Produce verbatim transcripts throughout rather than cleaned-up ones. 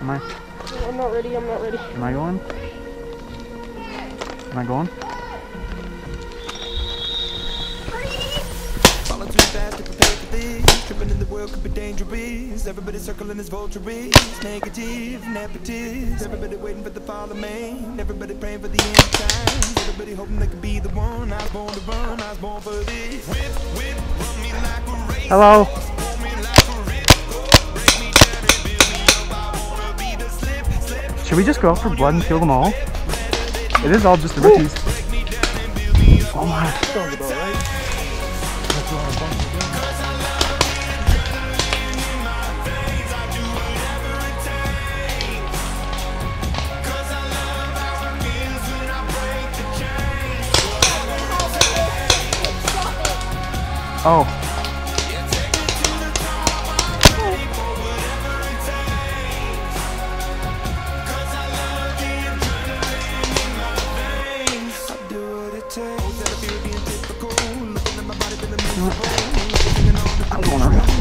Am I? No, I'm not ready, I'm not ready. Am I going? Am I going? Falling too fast to prepare for this. Tripping in the world could be dangerous. Everybody circling as vultures. Negative, negatives. Everybody waiting for the fall of man. Everybody praying for the end times. Everybody hoping they could be the one. I was born to run, I was born for this. Whip, whip, run me like a race. Hello. Should we just go out for blood and kill them all? It is all just the rookies. Oh my. Sounds about right. That's what I'm bumping down. Oh. I'm going up.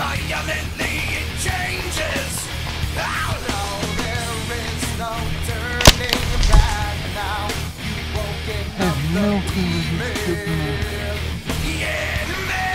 Violently it changes. Oh no, there is no turning back now. You've woken up the demon. The enemy.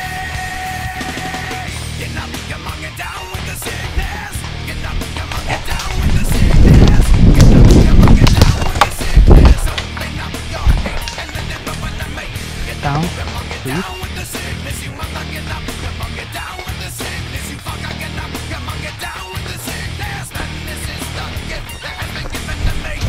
Get up, come on, get down with the sickness. Get up, come on, get down with the sickness. Get up, come on, get down with the sickness. Open up your hate and let it open the mate. Get up, come on, get down with the sickness. You must get up, come on, get down with the sickness. You fucker, get up, come on, get down with the sickness. And this is the gift that has been given to me.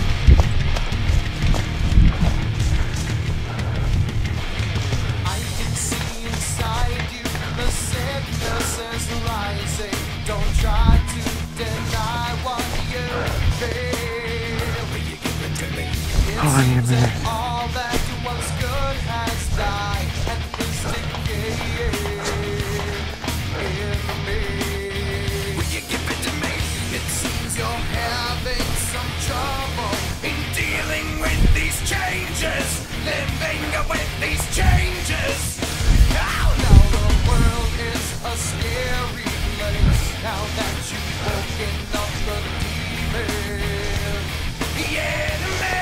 I can see inside you the sickness is rising. Don't try to deny what you feel. Will you give it to me? Oh, I need a minute. All that was good has died and is decaying in me. Will you give it to me? It seems you're having some trouble in dealing with these changes, living with these changes. Now, now the world is a scary place. Now that you've woken up the demon, the enemy.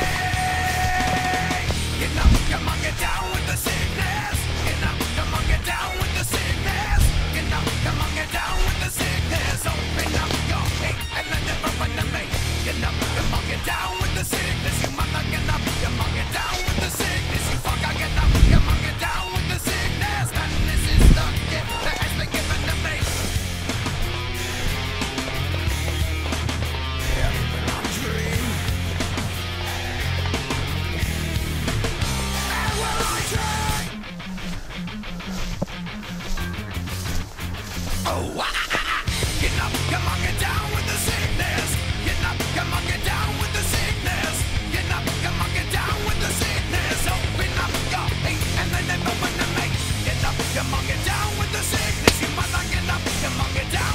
Get up, come on, get down with the sickness. Get up, come on, get down with the sickness. Get up, come on, get down with the sickness. Open up your hate and let it open to me. Get up, come on, get down with the sickness. You mother, get up, come on, get down with the sickness. You fucker, get up, come on, get down with the sickness. And this is the gift that has been given to me. Everything I dream. And when I dream. Oh, ah, ah, ah. Get up, come on, get down with the sickness. Get up, come on, get down with the sickness. Get up, come on, get down with the sickness. Open up your hate and let it open to me. Get up, come on, get down with the sickness. You must not get up, come on, get down.